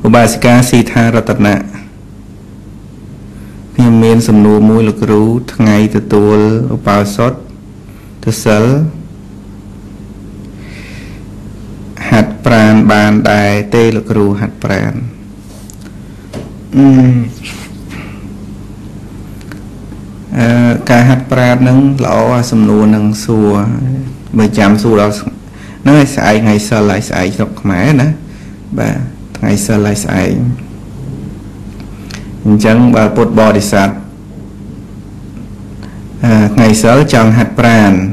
อุบาสิกาสีธารัตนะខ្ញុំមានសំណួរមួយលោកគ្រូថ្ងៃទទួលឧបោសថទៅសិលហាត់ប្រាណបានដែរទេលោកគ្រូហាត់ប្រាណការហាត់ប្រាណនឹងល្អសំណួរនឹងសួរបើចាំសួរដល់ហ្នឹងឲ្យស្អែកថ្ងៃសិលឲ្យស្អែកស្រុកខ្មែរណាបាទថ្ងៃសិលឲ្យស្អែកអញ្ចឹងបើពុទ្ធបរិស័ទថ្ងៃសិលចង់ហាត់ប្រាណ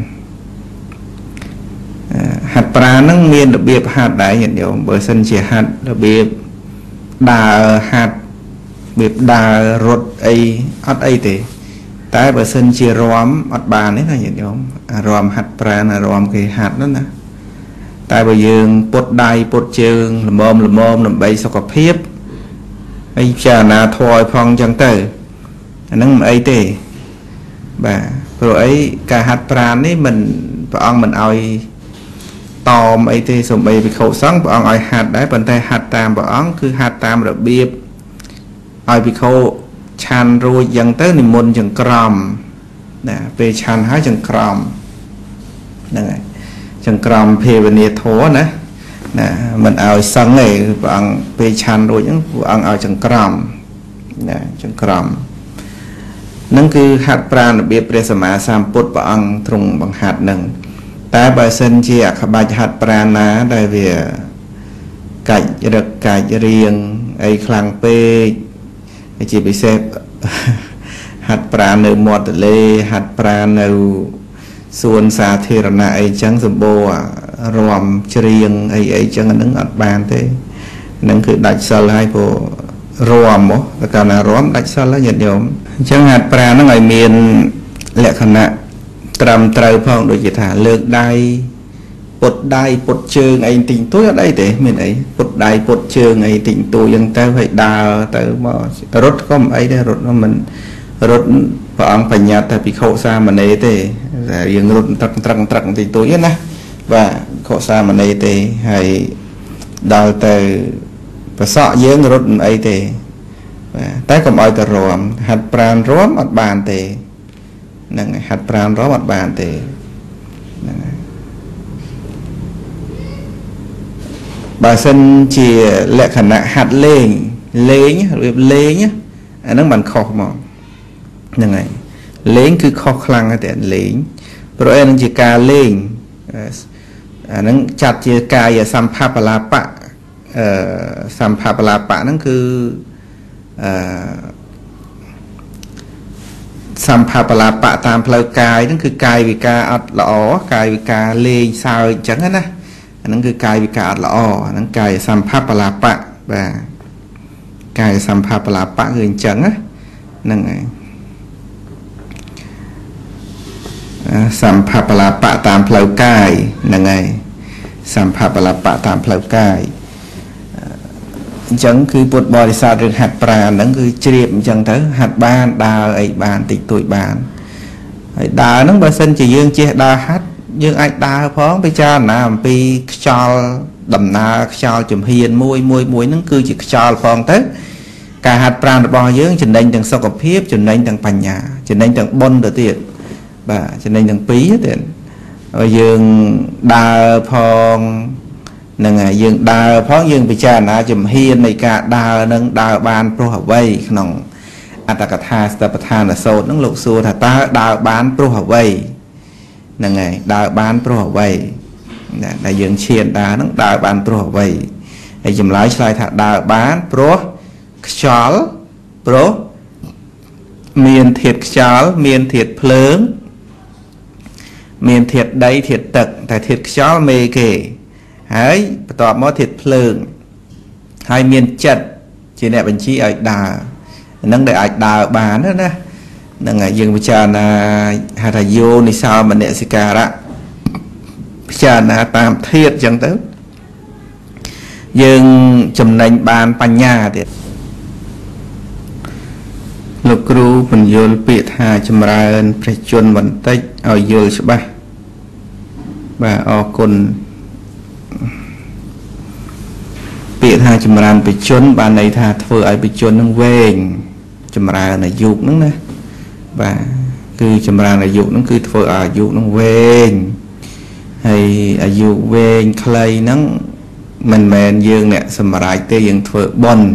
ហាត់ប្រាណហ្នឹងមានរបៀបហាត់ដែរញាតិញោមបើសិនជាហាត់របៀបដើរហាត់របៀបដើររត់អីអត់អីទេតែបើសិនជារាំអត់បានទេណាញាតិញោមអារាំហាត់ប្រាណអារាំគេហាត់ហ្នឹងណាតែបើយើងពុតដៃពុតជើងល្មមដើម្បីសុខភាពហើយពិចារណាធម៌ឲ្យផងអញ្ចឹងទៅអាហ្នឹងមិនអីទេបាទព្រោះអីការហាត់ប្រាណនេះមិនព្រះអង្គមិនឲ្យតមអីទេសូម្បីភិក្ខុសង្ឃព្រះអង្គឲ្យហាត់ដែរប៉ុន្តែហាត់តាមព្រះអង្គគឺហាត់តាមរបៀបឲ្យភិក្ខុឆាន់រួចអញ្ចឹងទៅនិមន្តចង្ក្រមណាពេលឆាន់ហើយចង្ក្រមហ្នឹងហើយចង្ក្រមភាវនាធម៌ណាមិនឲ្យសឹងទេព្រះអង្គពេលឆាន់រួចហ្នឹងព្រះអង្គឲ្យចង្ក្រមណាចង្ក្រមនឹងគឺហាត់ប្រាណរបៀបព្រះសម្មាសម្ពុទ្ធព្រះអង្គទ្រង់បង្ហាត់នឹងតែបើសិនជាអក្បាច់ហាត់ប្រាណណាដែលវាកាច់រឹកកាច់រៀងអីខ្លាំងពេកជាពិសេសហាត់ប្រាណនៅមាត់ទន្លេហាត់ប្រាណនៅសួនសាធារណៈអីចឹងសម្បូររំច្រៀងអីចឹងហ្នឹងអត់បានទេហ្នឹងគឺដាច់សិលហើយព្រោះរំមកតែកាលណារំដាច់សិលហើយញាតិញោមអញ្ចឹងហាត់ប្រាណហ្នឹងឲ្យមានលក្ខណៈត្រឹមត្រូវផងដូចជាថាលើកដៃពុតដៃពុតជើងអីទីងទួយអត់អីទេមានអីពុតដៃពុតជើងអីទីងទួយអញ្ចឹងទៅឲ្យដើរទៅមករត់ក៏មិនអីដែររត់មិនរត់ព្រះអង្គបញ្ញត្តិតែភិក្ខុសាមណេរទេតែយើងរត់ត្រឹងទីងទួយណាបាទភិក្ខុសាមណេរទេហើយដល់ទៅប្រសក់យើងរត់មិនអីទេបាទតែកុំឲ្យទៅរំហាត់ប្រាណរំអត់បានទេហ្នឹងហើយហាត់ប្រាណរំអត់បានទេហ្នឹងហើយបើសិនជាលក្ខណៈហាត់លេងរបៀបលេងអាហ្នឹងមិនខុសហ្មងហ្នឹងហើយលេងគឺខុសខ្លាំងតែលេងព្រោះឯនឹងជាការលេងអាហ្នឹងចាត់ជាកាយសម្ផបលាបៈសម្ផបលាបៈហ្នឹងគឺសម្ផបលាបៈតាមផ្លូវកាយហ្នឹងគឺកាយវិការអត់ល្អកាយវិការលេងសើចអញ្ចឹងណាអាហ្នឹងគឺកាយវិការអត់ល្អអាហ្នឹងកាយសម្ផបលាបៈបាទកាយសម្ផបលាបៈគឺអញ្ចឹងណាហ្នឹងហើយសម្ផបលាបៈតាមផ្លូវកាយហ្នឹងហើយសម្ផបលាបៈតាមផ្លូវកាយអញ្ចឹងគឺពុទ្ធបរិស័ទរឿងហាត់ប្រាណហ្នឹងគឺជ្រាបអញ្ចឹងទៅហាត់បានដើរអីបានតិចតួចបានហើយដើរហ្នឹងបើសិនជាយើងចេះដើរហាត់យើងអាចដើរផងពិចារណាអំពីខ្យល់ដំណើរខ្យល់ជំហានមួយហ្នឹងគឺជាខ្យល់ផងទៅការហាត់ប្រាណរបស់យើងចំណេញទាំងសុខភាពចំណេញទាំងបញ្ញាចំណេញទាំងបុណ្យទៅទៀតបាទចំណេញទាំងពីរទៀតហើយយើងដើរផងហ្នឹងហើយយើងដើរផងយើងពិចារណាជំហាននៃការដើរនឹងដើរបានព្រោះអ្វីក្នុងអត្តកថាស្តបដ្ឋានសូត្រហ្នឹងលោកសួរថាតើដើរបានព្រោះអ្វីហ្នឹងហើយដើរបានព្រោះអ្វីដែលយើងឈានដើរហ្នឹងដើរបានព្រោះអ្វីហើយចម្លើយឆ្លើយថាដើរបានព្រោះខ្យល់ព្រោះមានធាតុខ្យល់មានធាតុភ្លើងមានធាតុដីធាតុទឹកតែធាតុខ្យល់មេគេហើយបន្ទាប់មកធាតុភ្លើងហើយមានចិត្តជាអ្នកបញ្ជាឲ្យដើរហ្នឹងដែលអាចដើរបានណាហ្នឹងហើយយើងពិចារណាហៅថាយោនិសោមនសិការៈពិចារណាតាមធាតុអញ្ចឹងទៅយើងចំណេញបានបញ្ញាទៀតលោកគ្រូបញ្យល់ពាក្យថាចម្រើនព្រះជន្មបន្តិចឲ្យយល់ច្បាស់បាទអរគុណពាក្យថាចម្រើនបច្ចុប្បន្នបានន័យថាធ្វើឲ្យបច្ចុប្បន្ននឹងវែងចម្រើនអាយុហ្នឹងណាបាទគឺចម្រើនអាយុហ្នឹងគឺធ្វើឲ្យអាយុហ្នឹងវែងហើយអាយុវែងខ្លីហ្នឹងមិនមែនយើងអ្នកសម្រេចទេយើងធ្វើបុណ្យ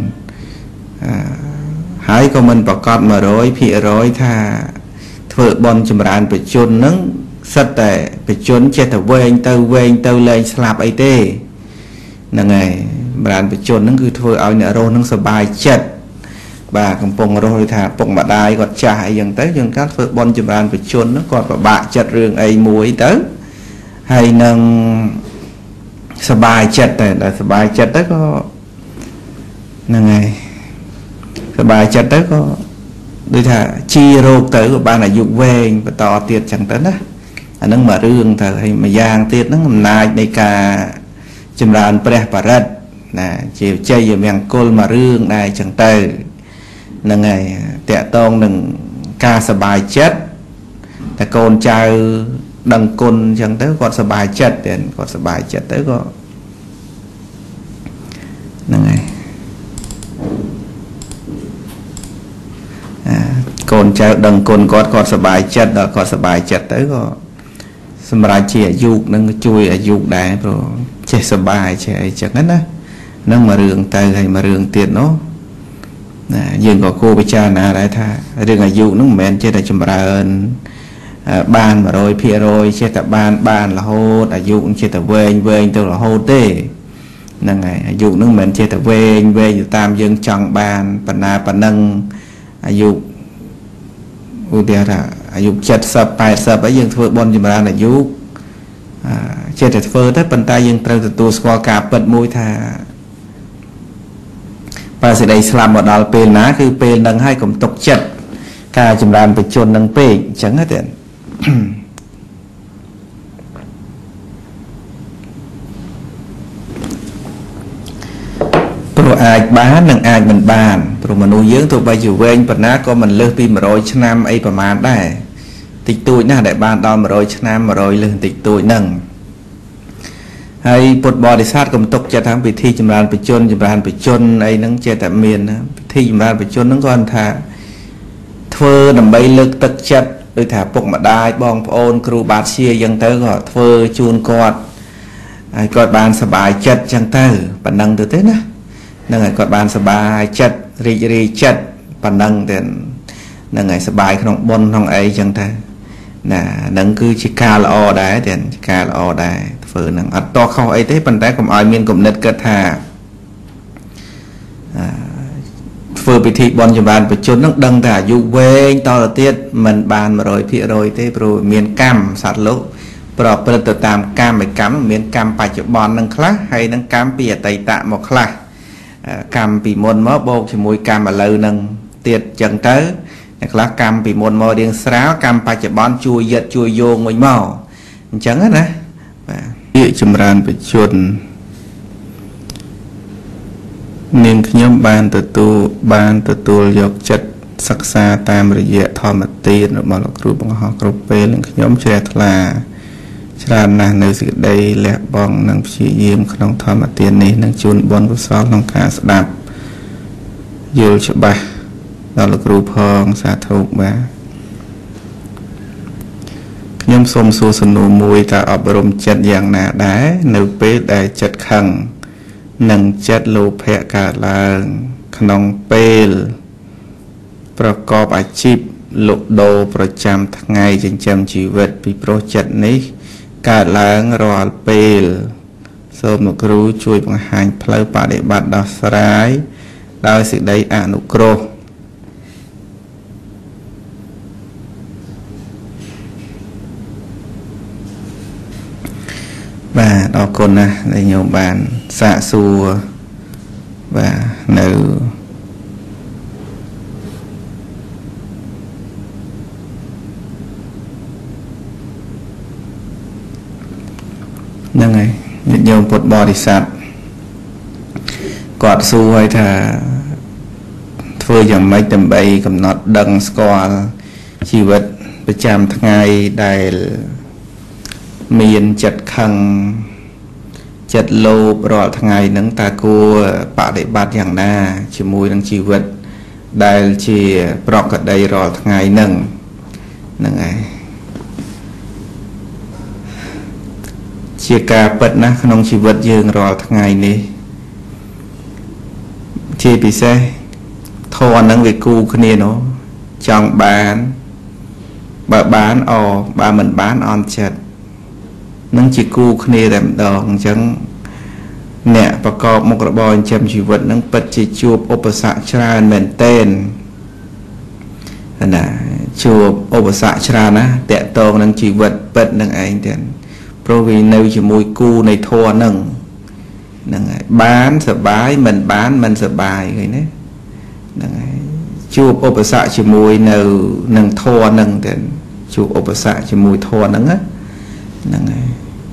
ហើយក៏មិនប្រកាស 100% ថាធ្វើបុណ្យចម្រើនបច្ចុប្បន្នហ្នឹងសិតតែបច្ចុប្បន្នចេះតែវែងទៅលែងស្លាប់អីទេហ្នឹងហើយចម្រើនបច្ចុប្បន្នហ្នឹងគឺធ្វើឲ្យអ្នករស់នឹងសប្បាយចិត្តបាទកំពុងរស់ឬថាពុកម្ដាយគាត់ចាស់អីចឹងទៅយើងគាត់ធ្វើបុណ្យចម្រើនបច្ចុប្បន្នហ្នឹងគាត់ពិបាកចិត្តរឿងអីមួយទៅហើយនឹងសប្បាយចិត្តតែដល់សប្បាយចិត្តទៅក៏ហ្នឹងហើយសប្បាយចិត្តទៅក៏ដូចថាជីរោគទៅក៏បានអាយុវែងបន្តទៀតចឹងទៅណាអាហ្នឹងមួយរឿងទៅហើយមួយយ៉ាងទៀតហ្នឹងអំណាចនៃការចម្រើនព្រះបរិត្តណាជាជ័យមង្គលមួយរឿងដែរចឹងទៅហ្នឹងហើយតកតងនឹងការសប្បាយចិត្តតែកូនចៅដឹងគុណចឹងទៅគាត់សប្បាយចិត្តតែគាត់សប្បាយចិត្តទៅក៏ហ្នឹងហើយកូនចៅដឹងគុណគាត់សប្បាយចិត្តដល់គាត់សប្បាយចិត្តទៅក៏សម្រាប់ជាអាយុនឹងជួយអាយុដែរព្រោះចេះសប្បាយចេះអីចឹងណាហ្នឹងមួយរឿងទៅហើយមួយរឿងទៀតនោះណាយើងក៏គួរពិចារណាដែរថារឿងអាយុហ្នឹងមិនមែនចេះតែចម្រើនបាន 100% ចេះតែបានរហូតអាយុចេះតែវែងទៅរហូតទេហ្នឹងហើយអាយុហ្នឹងមិនមែនចេះតែវែងទៅតាមយើងចង់បានប៉ុណ្ណាប៉ុណ្ណឹងអាយុឧទាហរណ៍អាយុ70 80អីយើងធ្វើបុណ្យចម្រើនអាយុចេះតែធ្វើទៅប៉ុន្តែយើងត្រូវទទួលស្គាល់ការពិតមួយថាបើសេចក្តីស្លាប់មកដល់ពេលណាគឺពេលហ្នឹងហើយកុំទុកចិត្តការចម្រើនបច្ចុប្បន្នហ្នឹងពេកអញ្ចឹងទេព្រោះអាចបាននិងអាចមិនបានព្រោះមនុស្សយើងទោះបីជាវែងប៉ុណ្ណាក៏មិនលើសពី100ឆ្នាំអីប្រហែលដែរតិចតួចណាស់ដែលបានដល់100ឆ្នាំ100លើសតិចតួចហ្នឹងហើយពុទ្ធបរិស័ទក៏ទុកចិត្តថាពិធីចម្រើនបច្ចុប្បន្នចម្រើនបច្ចុប្បន្នអីហ្នឹងចេះតែមានពិធីចម្រើនបច្ចុប្បន្នហ្នឹងគាត់ថាធ្វើដើម្បីលើកទឹកចិត្តដូចថាពុកម្ដាយបងប្អូនគ្រូបាធ្យាអញ្ចឹងទៅក៏ធ្វើជូនគាត់ហើយគាត់បានសប្បាយចិត្តអញ្ចឹងទៅប៉ុណ្ណឹងទៅទេណាហ្នឹងហើយគាត់បានសប្បាយចិត្តរីករាយចិត្តប៉ុណ្ណឹងទៅហ្នឹងហើយសប្បាយក្នុងបុណ្យក្នុងអីអញ្ចឹងទៅណាហ្នឹងគឺជាការល្អដែរតែការល្អដែរធ្វើហ្នឹងអត់តខុសអីទេប៉ុន្តែកុំឲ្យមានគំនិតគិតថាធ្វើពិធីបុណ្យចម្រើនបច្ចុប្បន្នហ្នឹងដឹងតែអាយុវែងតទៅទៀតមិនបាន 100% ទេព្រោះមានកម្មសត្វលោកប្រព្រឹត្តទៅតាមកម្មមានកម្មបច្ចុប្បន្នហ្នឹងខ្លះហើយនឹងកម្មពីអតីតមកខ្លះកម្មពីមុនមកបូកជាមួយកម្មឥឡូវហ្នឹងទៀតចឹងទៅអ្នកខ្លះកម្មពីមុនមករៀងស្រាលកម្មបច្ចុប្បន្នជួយយឹតជួយយោងវិញមកអញ្ចឹងណាបាទពាក្យចម្រើនបច្ចុប្បន្ននាងខ្ញុំបានទទួលយកចិត្តសិក្សាតាមរយៈធម្មទានរបស់លោកគ្រូបង្ហោះគ្រប់ពេលនឹងខ្ញុំជ្រះថ្លាច្រើនណាស់នៅសេចក្តីលះបង់និងព្យាយាមក្នុងធម្មទាននេះនឹងជូនបុណ្យកុសលក្នុងការស្ដាប់យល់ច្បាស់ដល់លោកគ្រូផងសាធុបាទខ្ញុំសូមសួរសំណួរមួយតើអប់រំចិត្តយ៉ាងណាដែរនៅពេលដែលចិត្តខឹងនិងចិត្តលោភៈកើតឡើងក្នុងពេលប្រកបអាជីពលក់ដូរប្រចាំថ្ងៃចិញ្ចឹមជីវិតពីព្រោះចិត្តនេះកើតឡើងរាល់ពេលសូមលោកគ្រូជួយបង្ហាញផ្លូវបដិបត្តិដោះស្រាយដោយសេចក្តីអនុគ្រោះបាទអរគុណណាស់ដែលញោមបានសាកសួរបាទនៅហ្នឹងហើយញាតិញោមពុទ្ធបរិស័ទគាត់សួរឲ្យថាធ្វើយ៉ាងម៉េចដើម្បីកំណត់ដឹងស្គាល់ជីវិតប្រចាំថ្ងៃដែលមានចិត្តខឹងចិត្តលោភរាល់ថ្ងៃហ្នឹងតើគួរបដិបត្តិយ៉ាងណាជាមួយនឹងជីវិតដែលជាប្រកដីរាល់ថ្ងៃហ្នឹងហើយជាការពិតណាស់ក្នុងជីវិតយើងរាល់ថ្ងៃនេះជាពិសេសធម៌ហ្នឹងវាគូគ្នានោះចង់បានបើបានបើមិនបានអន់ចិត្តនឹងជាគូគ្នាតែម្ដងអញ្ចឹងអ្នកប្រកបមុខរបរចិញ្ចឹមជីវិតនឹងពិតជាជួបឧបសគ្គច្រើនមែនទែនណាជួបឧបសគ្គច្រើនណាតកតងនឹងជីវិតពិតនឹងឯងទៀតព្រោះវានៅជាមួយគូនៃធម៌ហ្នឹងហើយបានសបាយមិនបានមិនសបាយឃើញទេហ្នឹងហើយជួបឧបសគ្គជាមួយនៅនឹងធម៌ហ្នឹងទៀតជួបឧបសគ្គជាមួយធម៌ហ្នឹងហ្នឹងហើយ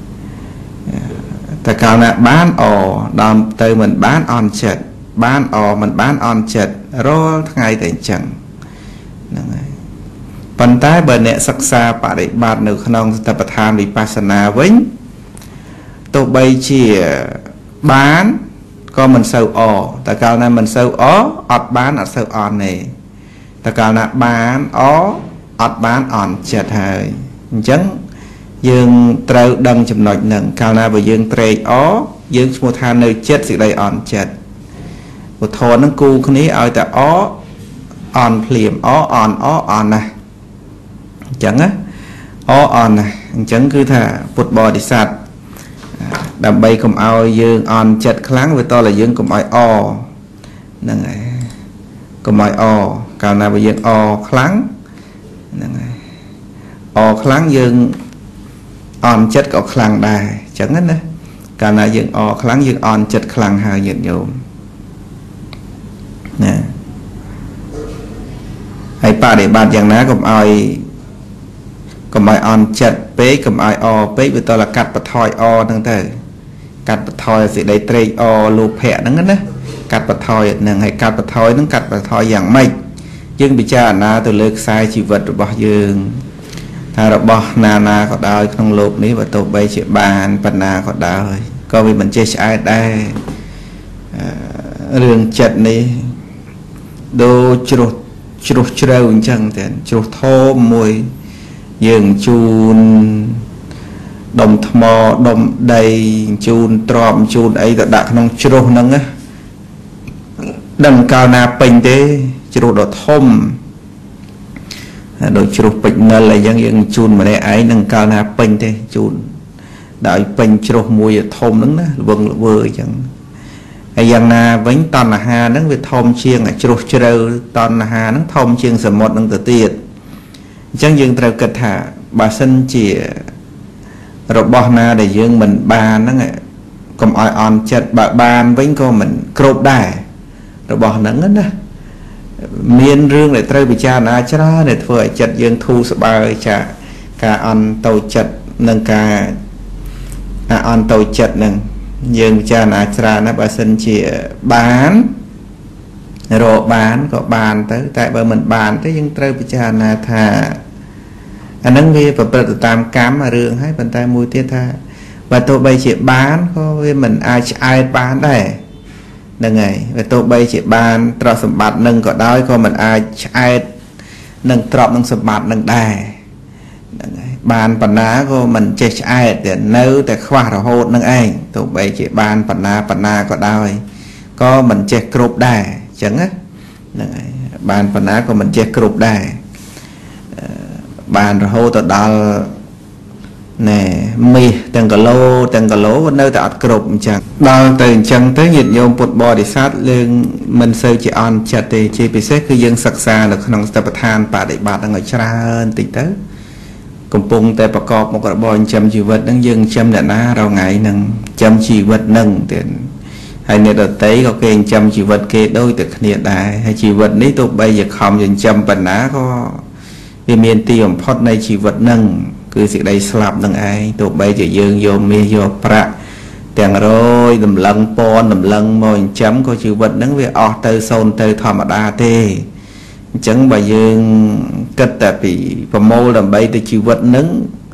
តែកាលណាបានដល់ទៅមិនបានអន់ចិត្តបានមិនបានអន់ចិត្តរាល់ថ្ងៃតែអញ្ចឹងហ្នឹងហើយប៉ុន្តែបើអ្នកសិក្សាបរិបត្តិនៅក្នុងសតិប្បដ្ឋានវិបស្សនាវិញទោះបីជាបានក៏មិនសូវតែកាលណាមិនសូវអត់បានអត់សូវអន់ទេតែកាលណាបានអត់បានអន់ចិត្តហើយអញ្ចឹងយើងត្រូវដឹងចំណុចហ្នឹងកាលណាបើយើងត្រេកយើងឈ្មោះថានៅចិត្តសេចក្តីអន់ចិត្តពុទ្ធរហ្នឹងគូគ្នាឲ្យតែអន់ភ្លាមអន់ណាស់អញ្ចឹងណាអន់ណាស់អញ្ចឹងគឺថាពុទ្ធបរិស័ទដើម្បីកុំឲ្យយើងអន់ចិត្តខ្លាំងវាតតែយើងកុំឲ្យហ្នឹងហើយកុំឲ្យកាលណាបើយើងខ្លាំងហ្នឹងហើយខ្លាំងយើងអន់ចិត្តក៏ខ្លាំងដែរអញ្ចឹងណាកាលណាយើងខ្លាំងយើងអន់ចិត្តខ្លាំងហើយញាតិញោមណាហើយបដិបត្តិយ៉ាងណាកុំឲ្យអន់ចិត្តពេកកុំឲ្យពេកវាតតែកាត់បន្ថយហ្នឹងទៅកាត់បន្ថយសេចក្តីត្រេកលោភៈហ្នឹងណាកាត់បន្ថយហ្នឹងហើយកាត់បន្ថយហ្នឹងកាត់បន្ថយយ៉ាងម៉េចយើងពិចារណាទៅលើខ្សែជីវិតរបស់យើងថារបស់ណាក៏ដោយក្នុងโลกនេះបើទោះបីជាបានប៉ុណ្ណាក៏ដោយក៏វាមិនចេះឆ្អែតដែររឿងចិត្តនេះដូចជ្រុះជ្រៅអញ្ចឹងតែជ្រុះធំមួយយើងជូនដុំថ្មដុំដីជូនទ្របជូនអីទៅដាក់ក្នុងជ្រុះហ្នឹងណាដឹងកាលណាពេញទេជ្រុះដ៏ធំដោយជ្រុះពេជ្រនិលអីចឹងយើងជូនម្នាក់ឯងនឹងកាលណាពេញទេជូនដោយពេញជ្រុះមួយធំហ្នឹងណាល្វឹងល្វើអញ្ចឹងហើយយ៉ាងណាវិញតណ្ហាហ្នឹងវាធំជាងជ្រុះជ្រៅតណ្ហាហ្នឹងធំជាងសមុទ្រហ្នឹងទៅទៀតអញ្ចឹងយើងត្រូវគិតថាបើសិនជារបស់ណាដែលយើងមិនបានហ្នឹងកុំឲ្យអន់ចិត្តបើបានវិញក៏មិនគ្រប់ដែររបស់ហ្នឹងណាមានរឿងដែលត្រូវពិចារណាច្រើនដែលធ្វើឲ្យចិត្តយើងធូរស្បើយចាការអន់តូចចិត្តនិងការអន់តូចចិត្តនឹងយើងពិចារណាច្រើនណាស់បើសិនជាបានរកបានក៏បានទៅតែបើមិនបានទេយើងត្រូវពិចារណាថាអានឹងវាប្រព្រឹត្តទៅតាមកម្មរឿងហើយប៉ុន្តែមួយទៀតថាបើទោះបីជាបានក៏វាមិនអាចឆ្អែតបានដែរហ្នឹងហើយបើទោះបីជាបានទ្រព្យសម្បត្តិនឹងក៏ដោយក៏មិនអាចឆ្អែតនឹងទ្រព្យនឹងសម្បត្តិនឹងដែរហ្នឹងហើយបានបណ្ណាក៏មិនចេះឆ្អែតតែនៅតែខ្វះរហូតនឹងឯងទោះបីជាបានបណ្ណាក៏ដោយក៏មិនចេះគ្រប់ដែរអញ្ចឹងណាហ្នឹងហើយបានបណ្ណាក៏មិនចេះគ្រប់ដែរបានរហូតទៅដល់ណែមាសទាំងគីឡូក៏នៅតែអត់គ្រប់អញ្ចឹងដល់ទៅអញ្ចឹងទៅញាតិញោមពុទ្ធបរិស័ទយើងមិនសូវជាអន់ចិត្តទេជាពិសេសគឺយើងសិក្សានៅក្នុងសតិប្បដ្ឋានបដិបត្តិហ្នឹងឲ្យច្រើនតិចទៅកំពុងតែប្រកបមុខរបរចិញ្ចឹមជីវិតហ្នឹងយើងចិញ្ចឹមអ្នកណារាល់ថ្ងៃហ្នឹងចិញ្ចឹមជីវិតហ្នឹងទៀតហើយអ្នកដទៃក៏គេចិញ្ចឹមជីវិតគេដូចតែគ្នាដែរហើយជីវិតនេះទោះបីជាខំចិញ្ចឹមប៉ុណ្ណាក៏វាមានទីបំផុតនៃជីវិតហ្នឹងគឺសេចក្តីស្លាប់នឹងឯងទោះបីជាយើងយកមាសយកប្រាក់ទាំងរយតម្លឹងពណ៌តម្លឹងមកចិញ្ចឹមក៏ជីវិតហ្នឹងវាអស់ទៅសូន្យទៅធម្មតាទេអញ្ចឹងបើយើងគិតតែពីប្រមូលដើម្បីទៅជីវិតហ្នឹង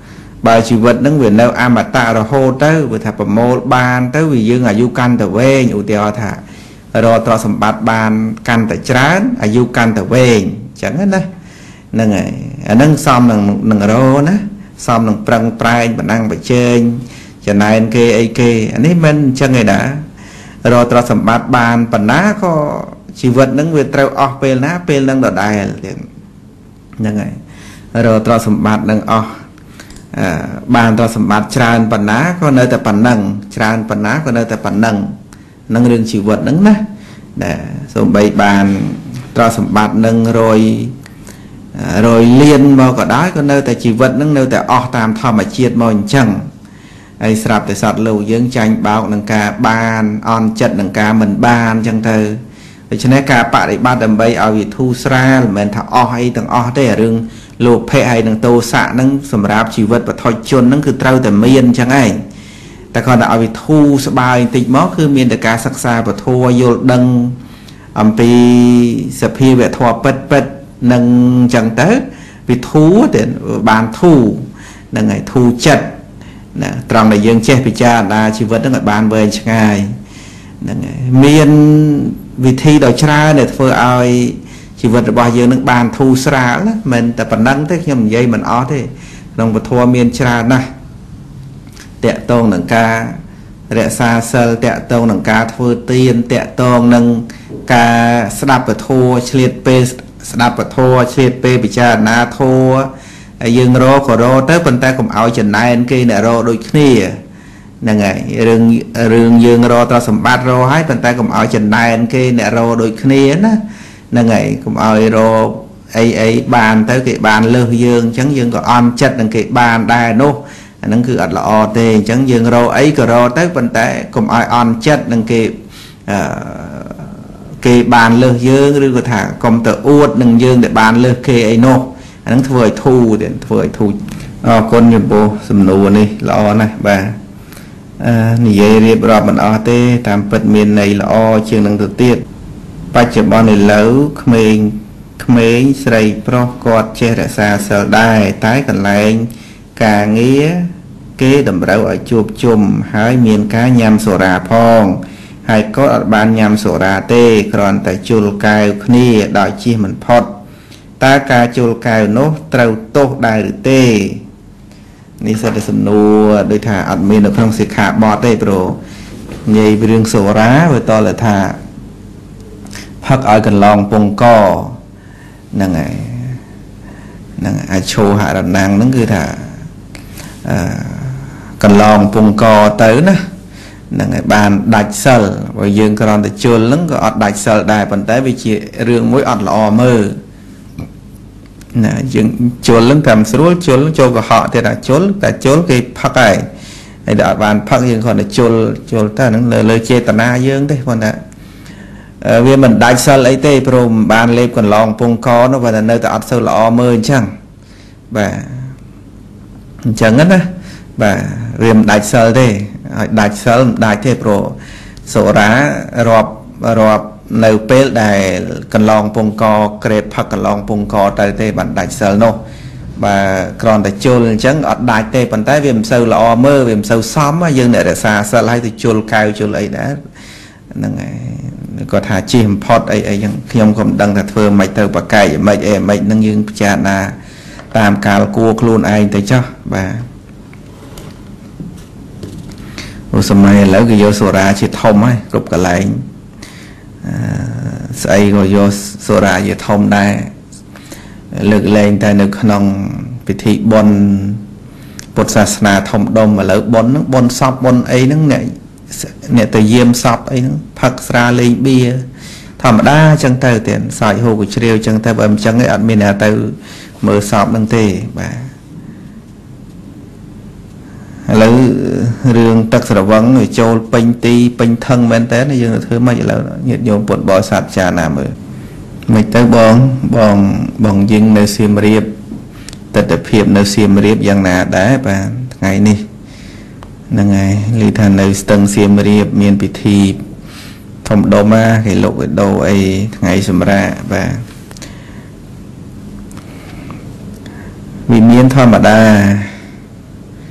bà chỉ vật nâng về nâu am bà tạ rồi hô tới vừa thà bà mô bàn tới vì dương ayu căn tờ về ưu tiêu thà rồi tao sầm bát bàn căn tờ chán ayu căn tờ về chẳng hết đó nâng này nâng xong nâng rô ná xong nâng prang prai bà năng bà chơi cho này anh kê ấy kê anh ấy mình cho người đã rồi tao sầm bát bàn bà ná có chỉ vật nâng về treo ọt bê ná bê nâng đỏ đài nâng này rồi tao sầm bát nâng ọt bàn tao sầm bát tràn bà ná có nơi tập bàn nâng tràn bà ná có nơi tập bàn nâng rừng chỉ vật nâng ná để rồi bày bàn tao sầm bát nâng rồi liên vào cả đó có nơi tại chỉ vật nâng nơi tại ọt tam thò mà chiết màu chẳng ai sạp tại sọt lưu dưỡng tranh báo nâng ca bàn on chất nâng ca mình bàn chẳng thơ cho nên cả bạn ấy bắt đầm bay ở vị thu ra mình thọ o hay từng o thế rừng lục phê hay từng tô xạ nâng sầm rạp chỉ vật và thôi chôn nâng cứ trâu từ miên chẳng ai ta còn ở vị thu sẽ bài tịch mó cứ miên từ cá sắc xa và thua vô đăng pi sập hi về thua bết nâng chẳng tới vì thu để bàn thu nâng ngày thu chất trong này dương che bị cha là chỉ vật nâng bàn về chẳng ai miên vì thi đòi tra để phơi ai chỉ vật bao giờ nước bàn thu sra mình tập bản năng thế nhưng dây mình ó thế đồng vật thua miên tra nè tẹt tông nâng ca rẽ xa sơ tẹt tông nâng ca phơi tiền tẹt tông nâng ca đạp vật thua liệt pe đạp vật thua liệt pe bị cha na thua dương rô của rô tới bên ta cùng áo chân này kia nè rô đôi kia nè ngày rừng dương rô tao sầm bát rô hay bên ta cùng áo chân này kia nè rô đôi kia nè ngày cùng áo rô ấy bàn tới cái bàn lơ dương chẳng dương có on chất đằng cái bàn đài nô nó cứ là o tê chẳng dương rô ấy của rô tới bên ta cùng áo on chất đằng cái bàn lơ dương rồi có thả cùng tự uất đằng dương để bàn lơ kia ấy nô nó thôi thu để thôi thu con nhật bộ sầm nụ này lo này bà nỉ riệp rọp mình o tê tam bật miền này là o trường năng tự tiết ba chợ bọn này lấu khmênh sầy pro cọt che ra xa sờ đai tái còn lại cả nghĩa kế đầm rau ở chụp chùm hai miền cá nhằm sổ rà phong hai có ở ban nhằm sổ rà tê còn tại chùl cài khnia đòi chi mình phật ta ca chùl cài nốt trâu tốt đài được têนี่เสด็จสมนูโดยท่าอัดมีนของสิกขาบอเตโปรยี่เรื่องโสระไว้ต่อเลยท่าพักเอากันลองปงก้อนั่งไงอาโชหาดันนางนั่นคือท่ากันลองปงก้อเต๋อนะนั่งไงบานดัดเซลไว้ยืนกรอนแต่จุลนั่งก็อัดดัดเซลได้ปันแต่วิจิเรื่องมวยอัดละอมือnè dừng chôn lưng cầm sưu chôn chôn của họ thì là chôn cả chôn cái phật này đã bàn phật nhưng còn là chôn ta nó lời chê tà na dương thế còn là vì mình đại sơ lấy tê prom bàn lên còn lòng pung co nó và là nơi ta ăn sâu lọ mơ chẳng và chẳng hết á và vì mình đại sơ thế đại thế pro sổ rá rọp nơi bê đài cần lòng pung co kret phật cần lòng pung co tại tê bản đại sơ nô và còn tại chôn chẳng ở đại tê bản tái viêm sâu là mơ viêm sâu xóm á dương để để xa xa lại thì chôn cao chôn ấy đã có thà chìm phật ấy nhưng khi ông không đăng thật phơ mạch thơ bà cày mạch nâng dương cha na tam cà cua luôn ai tới cho và hôm nay lấy cái vô sổ ra chỉ thông ấy cục cả lại xây rồi vô sổ ra về thông đây lực lên tại nước nông bị thị bon bột sa na thông đông mà lỡ bon sop bon ấy nó nè từ diêm sop ấy nó phật ra lên bia thầm đa chân tay tiền xài hồ của chiều chân tay bầm chân ấy ăn miền nào từ mở sop đăng tê bà lấy riêng tất cả vấn người châu pin ti pin thân bên té này dương thứ mấy là nhiệt nhôm bột bò sạt trà nào mình tới bòn dương nơi xiêm riệp tật đẹp hiệp nơi xiêm riệp giang nà đá bà ngày ní là ngày lý thành nơi tầng xiêm riệp miền bị thi phòng đồ ma cái lộ cái đồ ấy ngày sầm ra và vì miền thoi mà đa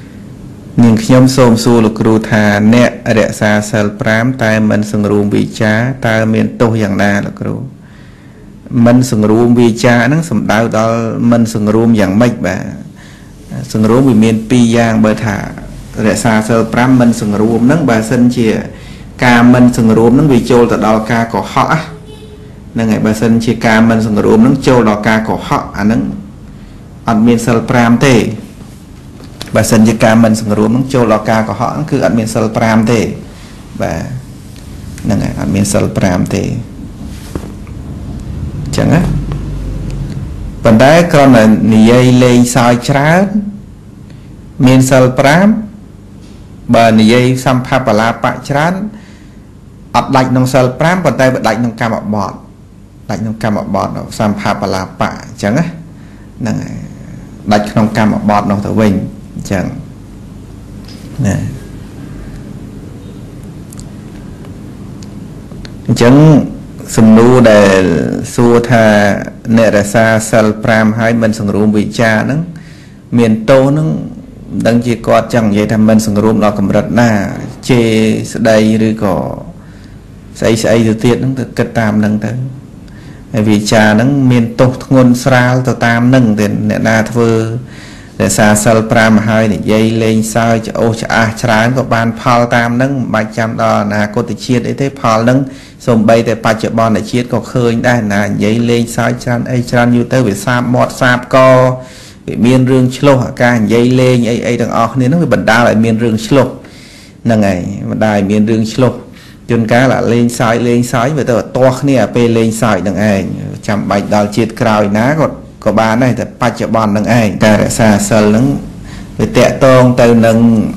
nhưng nhóm xôm xu lục rù thà nẹ rẹ xa sel pram tai mình sừng rùm vì cha ta miền tô dạng na lục rù mình sừng rùm vì cha nó sầm đau đó mình sừng rùm dạng mạch bà sừng rùm vì miền pi giang bờ thả rẹ xa sel pram mình sừng rùm nó bà sân chia ca mình sừng rùm nó vì trôi từ đó ca của họ nên ngày bà sân chia ca mình sừng rùm nó trôi đó ca của họ nó ăn miền sel pram tê bà sân chia ca mình sừng rùm nó trôi đó ca của họ cứ ăn miền sel pram tê bà nên ngày ăn miền sel pram tê chẳng á vấn đề còn là nhảy lên soi trái miền sel pram bà nhảy xăm phá la bạ chán ập đạch nông sel pram vấn đề đạch nông cam bọt đạch nông cam bọt xăm phá la bạ chẳng á nên đạch nông cam bọt nông thở bình chẳng nè chẳng sum nu để xua thà nè ra xa sel pram hay mình sừng rùm vị cha nó miền tô nó đăng chỉ có chẳng vậy thà mình sừng rùm nó cầm rật na chê đây rồi có xây từ tiết nó từ kết tam nâng tới vì cha nó miền tô ngôn sral từ tam nâng thì nè na thưa để xa sel pram hay để dây lên sao cho ô cha trái có ban phal tam nâng bài trăm đó là cô tự chia để thế phal nâng xong bây giờ bạch bọn này chiết có khơi đây là dây lên sao chan như tới về sáp mọt sáp co bị miên rương chlo ca dây lên ấy đằng óc nên nó bị bẩn đa lại miên rương chlo là ngày mà đài miên rương chlo chôn cá là lên sói về tới to nè pe lên sói đằng ai chăm bạch đào chiết cào ná có ba này thì bạch bọn đằng ai ca đã xa sờ lưng về tẹt tôn từ nâng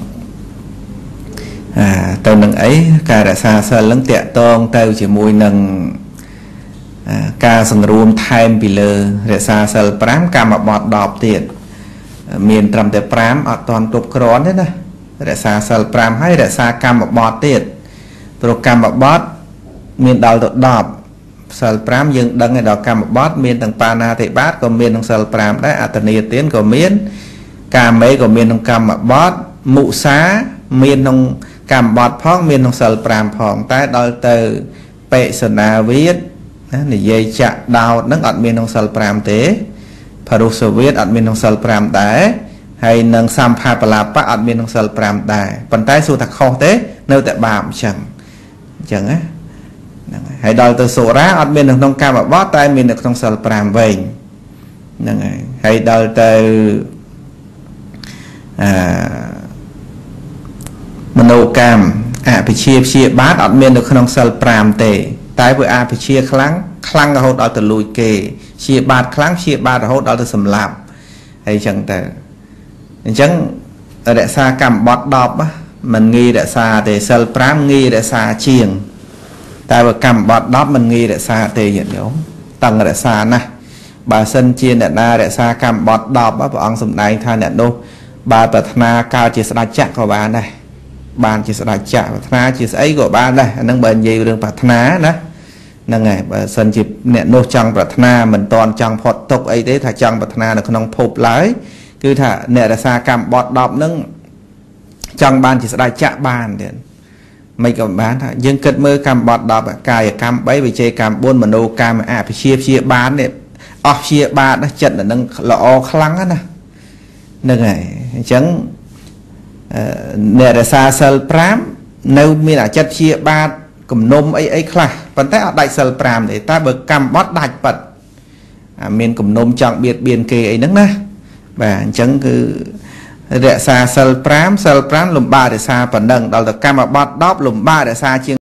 tàu nâng ấy ca đã xa xa lấn tẹt tôn tàu chỉ mùi nâng ca sừng rùm thêm bị lơ để xa xa pram ca mà bọt đọp tiền miền trầm tệ pram ở toàn trục krón thế này để xa xa pram hay để xa ca mà bọt tiền rồi ca mà bọt miền đầu tụt đọp xa pram dừng đăng ngày đó ca mà bọt miền tầng pana thị bát còn miền tầng xa pram đấy atania tiến của miền ca mấy của miền tầng ca mà bọt mụ xá miền tầng cam bọt phong miền trong sờ pram phong tại đôi từ bệ sơn na viết này dây chặt đào nâng ở miền trong sờ pram tế Paris viết ở miền trong sờ pram đá hay nâng sam pha pala pa ở miền trong sờ pram đá phần tay su thật khó tế nơi tại bàm chẳng á hay đôi từ sổ rá ở miền trong cam bọt tại miền trong sờ pram về hay đôi từ mano cam bị chia bát ở miền được không sờ pram tệ tại với bị chia khăng ở hốt ở từ lùi kề chia bát ở hốt ở từ sầm lạp hay chẳng tệ chẳng ở đại xa cầm bọt đọp mình nghi đại xa để sờ pram nghi đại xa chiềng tại với cầm bọt đọp mình nghi đại xa tệ hiện giống tầng đại xa này bà sân chiên đại na đại xa cầm bọt đọp bà ông sầm này than đại đô bà tật na cao chỉ sa chắc của bà này ban chỉ sẽ chạm thà chỉ ấy của ban đây nâng bên gì đường bạc thà đó nâng ngày sân chỉ nè nô trăng bạc thà mình toàn trăng phật tục ấy thế thà trăng bạc thà là không phụp lái cứ thà nè là xa cầm bọt đọp nâng trăng ban chỉ sẽ chạm ban điện mấy cái bán thà nhưng kết mơ cầm bọt đọp cài cầm bấy vì chơi cầm buôn mình đâu cầm phải chia bán để chia ba nó trận là nâng lọ khăng á nè nâng ngày chẳng nè là xa sel pram nếu mình đã chất chia ba cùng nôm ấy khla vấn đề ở đại sel pram để ta bật cầm bót đạch bật mình cùng nôm chọn biệt biên kề ấy nấng na và chẳng cứ để xa sel pram lùm ba để xa phần nâng đó là cầm bót đóp lùm ba để xa chiên